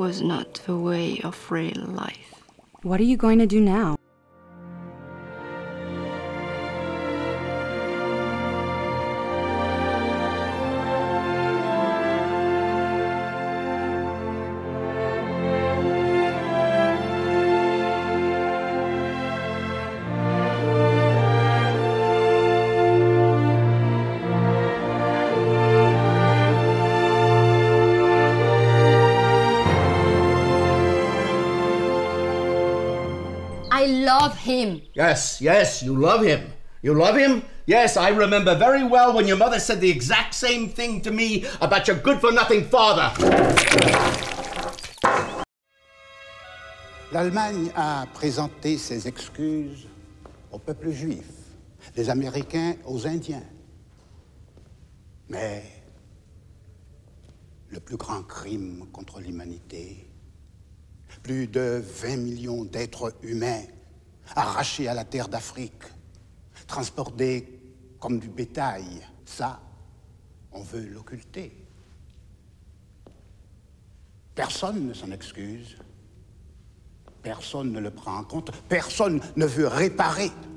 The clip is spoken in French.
was not the way of real life. What are you going to do now? I love him. Yes, yes, you love him. You love him? Yes, I remember very well when your mother said the exact same thing to me about your good-for-nothing father. L'Allemagne a présenté ses excuses au peuple juif, les Américains aux Indiens. Mais le plus grand crime contre l'humanité, plus de 20 millions d'êtres humains arrachés à la terre d'Afrique, transportés comme du bétail, ça, on veut l'occulter. Personne ne s'en excuse. Personne ne le prend en compte. Personne ne veut réparer